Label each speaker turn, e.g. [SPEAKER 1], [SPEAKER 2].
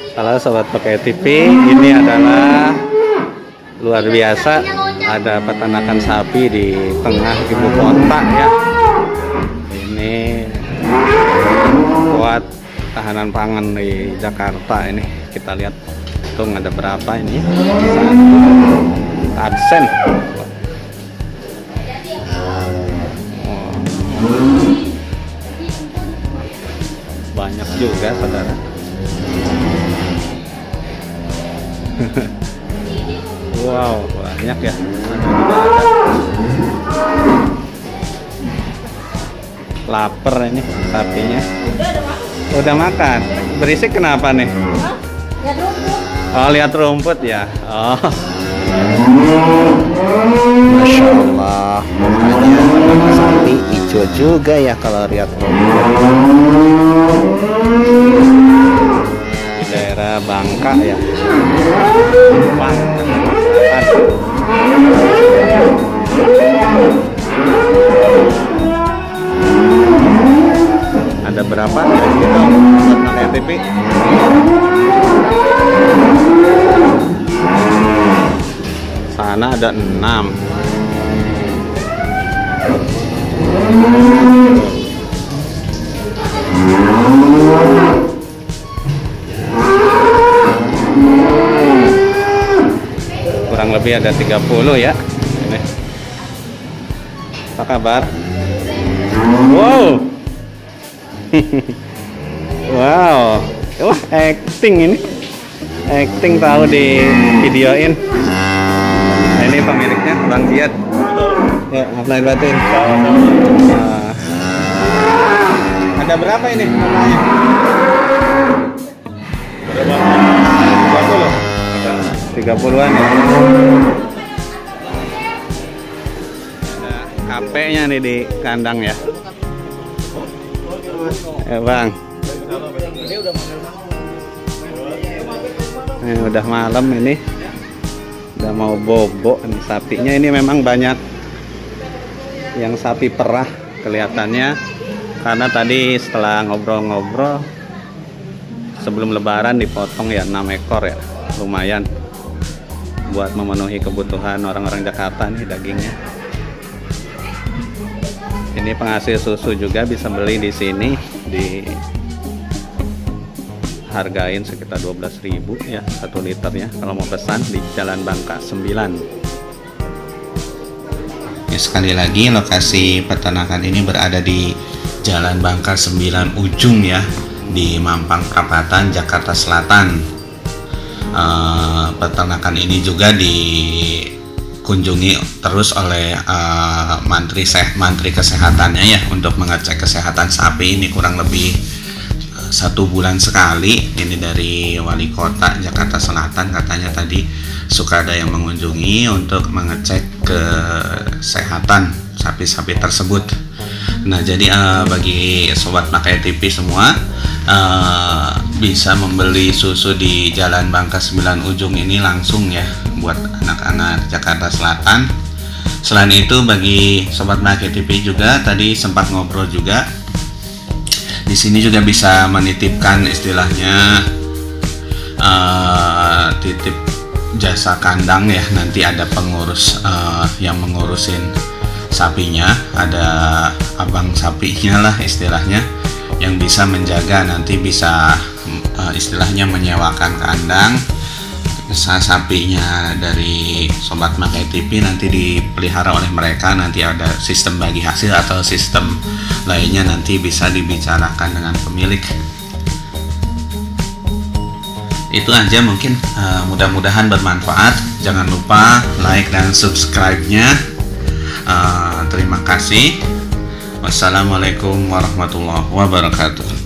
[SPEAKER 1] Halo sobat pakai TV, ini adalah luar biasa, ada peternakan sapi di tengah ibu kota ya. Ini buat tahanan pangan di Jakarta ini. Kita lihat hitung ada berapa ini. Adsen. Banyak juga saudara. Wow, banyak ya. Lapar ini sapinya. Udah makan. Berisik kenapa nih? Oh, lihat rumput ya. Oh.
[SPEAKER 2] Masya Allah, mukanya sapi hijau juga ya kalau lihat rumput.
[SPEAKER 1] Di daerah Bangka ya. Bangka. Ada berapa? Gitu, buat pakai TV. Sana ada 6. Kurang lebih ada 30 ya. Ini. Apa kabar? Wow. Wow. Wah, acting ini. Acting tahu di videoin. Nah, ini pemiliknya Bang Giat. Ya, maaf lahir batin. Nah. Ada berapa ini? 30-an ya. Ada KP-nya nih di kandang ya. Bang. Ini udah malam ini. Udah mau bobo nih sapinya. Ini memang banyak yang sapi perah kelihatannya. Karena tadi setelah ngobrol-ngobrol sebelum lebaran dipotong ya 6 ekor ya. Lumayan buat memenuhi kebutuhan orang-orang Jakarta nih dagingnya. Ini penghasil susu juga bisa beli di sini, di hargain sekitar 12.000 ya 1 liternya kalau mau pesan di Jalan Bangka 9.
[SPEAKER 3] Ya, sekali lagi lokasi peternakan ini berada di Jalan Bangka 9 Ujung ya, di Mampang Perapatan, Jakarta Selatan. Peternakan ini juga dikunjungi terus oleh mantri kesehatannya ya, untuk mengecek kesehatan sapi ini kurang lebih 1 bulan sekali. Ini dari Wali Kota Jakarta Selatan, katanya tadi suka ada yang mengunjungi untuk mengecek kesehatan sapi-sapi tersebut. Nah, jadi bagi sobat pakai TV semua, bisa membeli susu di Jalan Bangka 9 Ujung ini langsung ya, buat anak-anak Jakarta Selatan. Selain itu bagi sobat pakai TV juga, tadi sempat ngobrol juga, di sini juga bisa menitipkan istilahnya titip jasa kandang ya. Nanti ada pengurus yang mengurusin sapinya, ada abang sapinya lah istilahnya, yang bisa menjaga, nanti bisa istilahnya menyewakan kandang. Sapinya dari sobat pakai TV nanti dipelihara oleh mereka, nanti ada sistem bagi hasil atau sistem lainnya, nanti bisa dibicarakan dengan pemilik. Itu aja mungkin, mudah-mudahan bermanfaat. Jangan lupa like dan subscribe-nya. Terima kasih. Wassalamualaikum warahmatullahi wabarakatuh.